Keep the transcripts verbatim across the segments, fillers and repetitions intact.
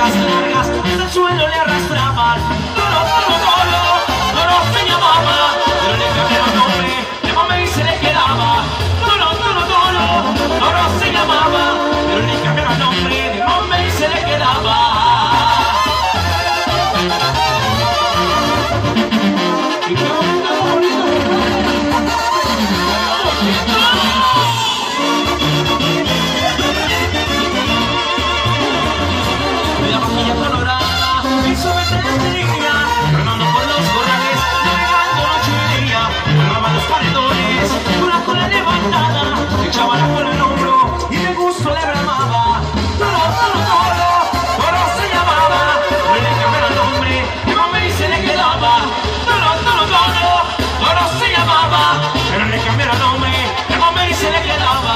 orejas largas desde el suelo le arrastraban. Toro, toro, toro, toro se llamaba, pero le cambiaron nombre, de Mame y se le quedaba. Toro, toro, toro, toro se llamaba, pero le cambiaron nombre, de Mame y se le quedaba. Y qué bonito, qué bonito, la vaquilla colorada y su veterinaria, remando por los corrales, navegando noche y día, agarraba los paredones, una cola levantada, echaba la cola al hombro y de gusto le bramaba. Toro, toro, toro, toro se llamaba, pero le cambiaron el nombre, de Mame y se le quedaba. Toro, toro, toro, toro se llamaba, pero le cambiaron el nombre, de Mame y se le quedaba.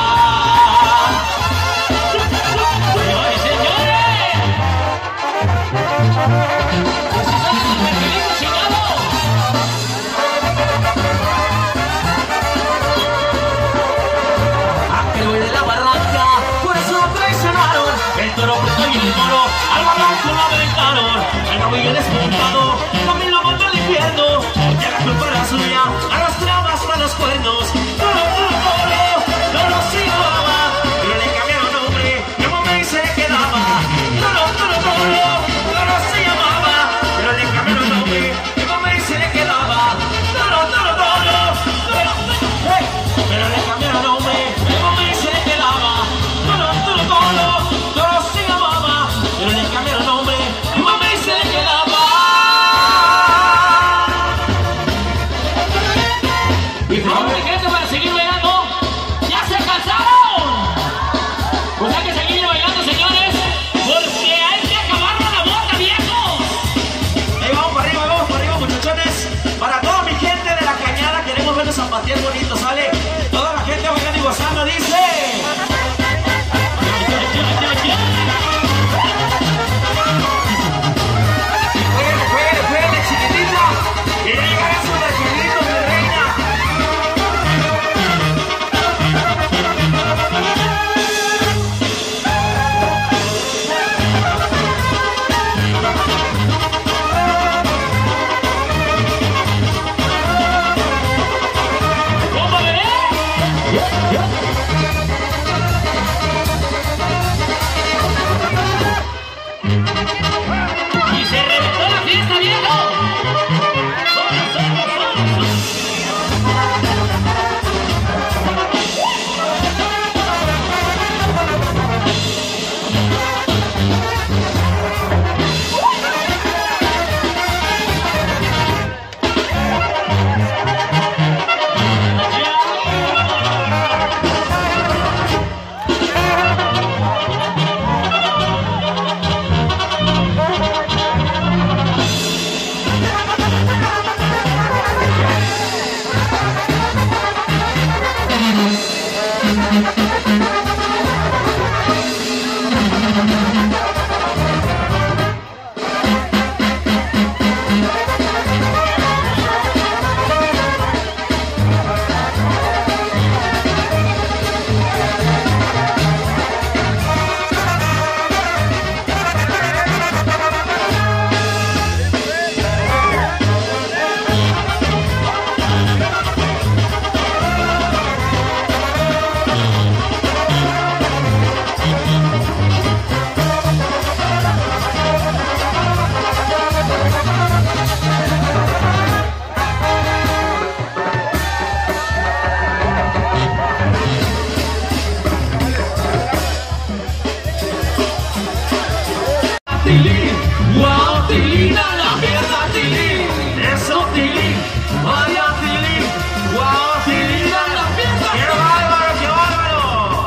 Aquel güey de la barranca, por eso lo traicionaron. El toro pronto y el toro al barranco lo aventaron. El novillo despuntado también lo mandó al infierno. Ya la culpa era suya, arrastraba hasta los cuernos. Toro, toro, toro, toro se llamaba, pero le cambiaron nombre, de Mame y se le quedaba. Toro, toro, toro, toro se llamaba, pero le cambiaron nombre, de Mame y se le quedaba. Toro, toro, toro, toro, hey, pero le cambiaron nombre, de Mame y se le quedaba. Toro, toro, toro, toro se llamaba, pero le cambiaron nombre, de Mame y se le quedaba. Y favor de gente para seguir bailando, ya se cansaron. Pues hay que seguir bailando, señores, porque hay que acabar la bota, viejos. Ahí vamos para arriba, vamos para arriba, muchachones. Para toda mi gente de la cañada, queremos verlos zapatear bonito, ¿sale? Toda la gente bailando y gozando, dice. Jueguenle, jueguenle, jueguenle, chiquitita. Y ya llegará su recuerdito, mi reina. ¿Cómo, bebé? Y se reventó la fiesta, viejo. ¡Solos, solos, solos! Tilín, wow, Tilín, a la mierda, Tilín, eso, Tilín, vaya, Tilín, wow, Tilín, a la mierda. ¡Qué bárbaro, qué bárbaro!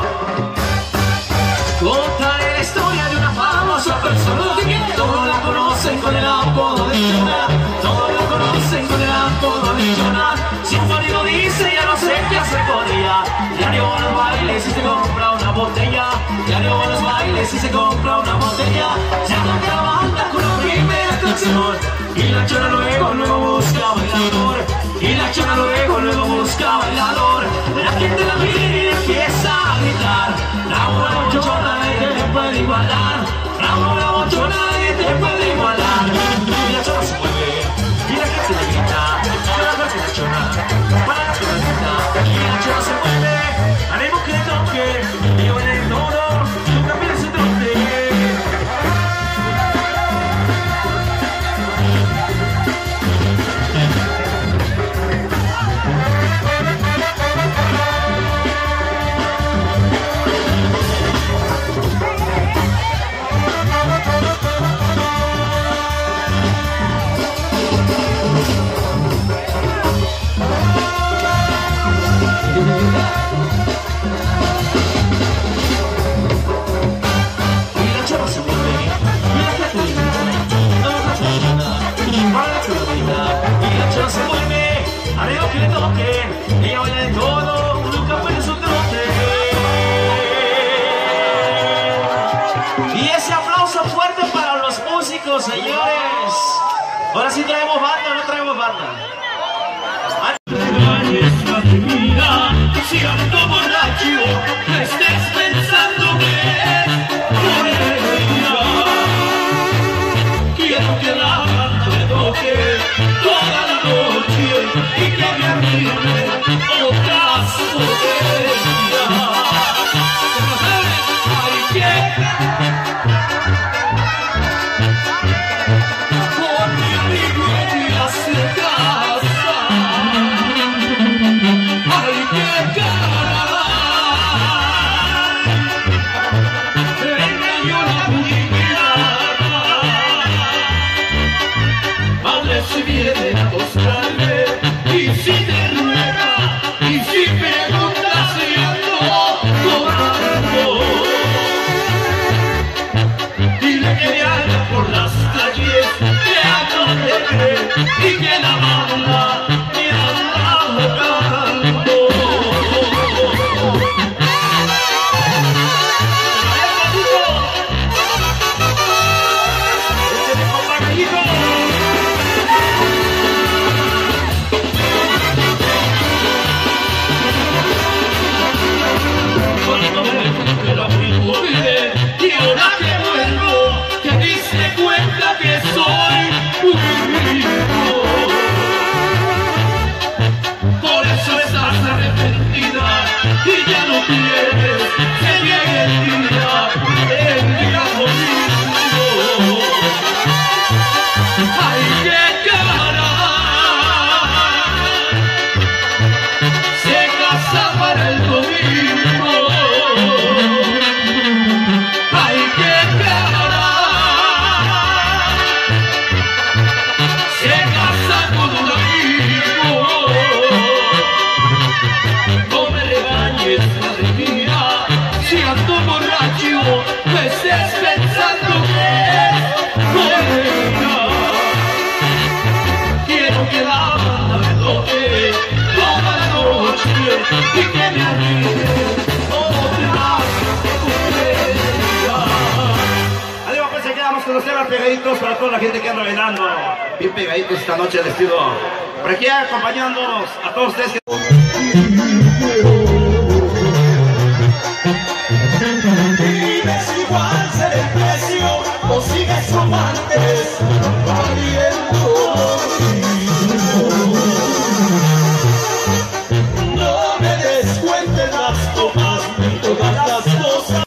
Contaré la historia de una famosa persona, todos la conocen con el apodo de Jonah, todos la conocen con el apodo de Jonah. Si un marido dice, ya no sé qué hacer con ella, diario a los bailes y se compra una botella, diario a los bailes y se compra una botella. Ya no la banda con la primera canción, y la chona luego, luego busca bailador, y la chona luego, luego busca bailador. La gente la mira y empieza a gritar, bravo la bochona, nadie le puede igualar, bravo la bochona, te puede igualar. Y la chona se mueve, y la gente le grita, para la que la chona, para la que la grita. Y la chona se mueve, haremos que toque, y yo en el toro, nunca pierdes su trote. Señores, ahora sí traemos banda, no traemos banda. Si ando borracho, no estés pensando que quiero que la banda me toque toda la noche y que me arrime otras botellas. Hay que si viene a buscarme y si te ruega y si preguntas si ando tomando, dile que me haga por las calles, que ando alegre y que la banda me anda tocando. Y ahora que vuelvo, te diste cuenta que soy un rico. Por eso estás arrepentida y ya no quieres que llegue el día, el día conmigo. Ay, qué cara, se casa para el domingo. No estés pensando que buena. Quiero que la banda me toque toda la noche y que me arrime otras botellas. Adiós, pues se quedamos con los temas pegaditos para toda la gente que anda bailando. Bien pegaditos esta noche al estilo. Por aquí acompañándonos a todos ustedes que... ¿Vives igual ser el precio o sigues como antes valiendo? No me descuentes las tomas ni todas las cosas.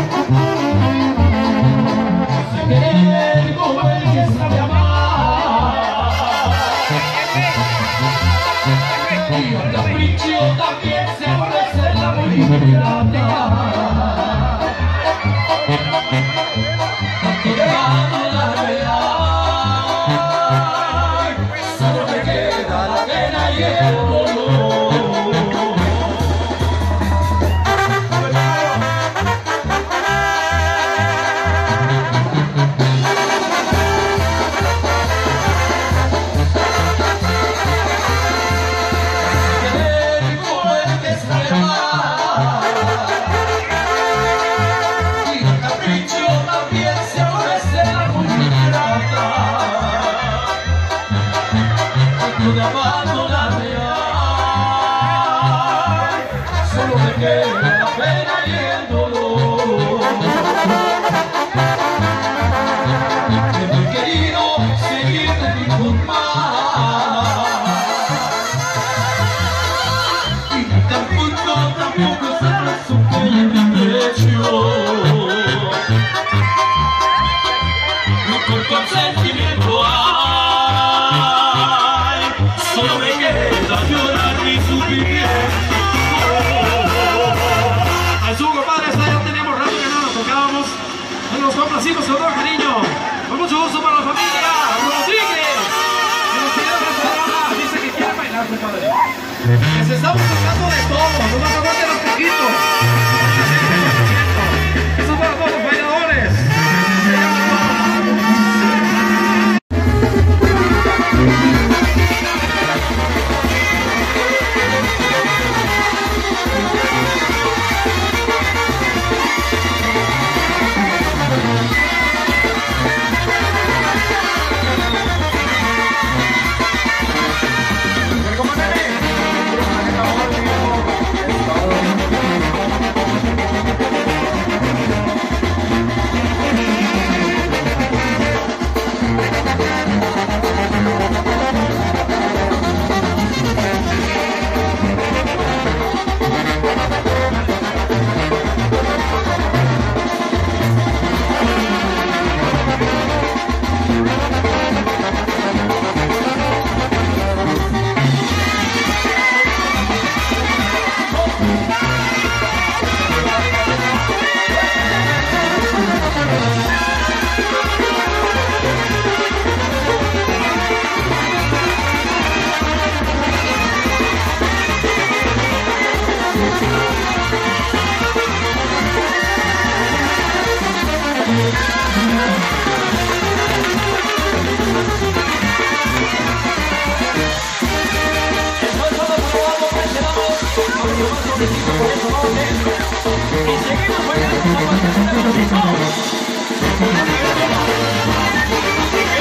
Querer como el que sabe amar y el capricho también se ofrece la voluntad. Solo me queda la pena y el dolor. Querer como el que sabe amar con su honor, cariño. Con mucho gusto para la familia Rodríguez. Que nos pidieron esta rola. Dice que quiere bailar, compadre. Les estamos tocando de todo. No más aguanten un poquito. Eso es para todos los bailadores.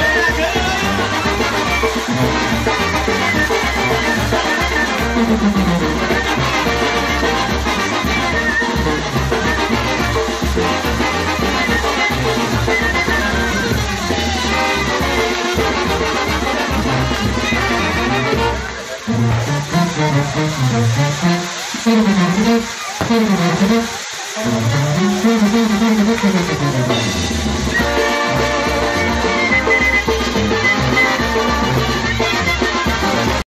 Thank you.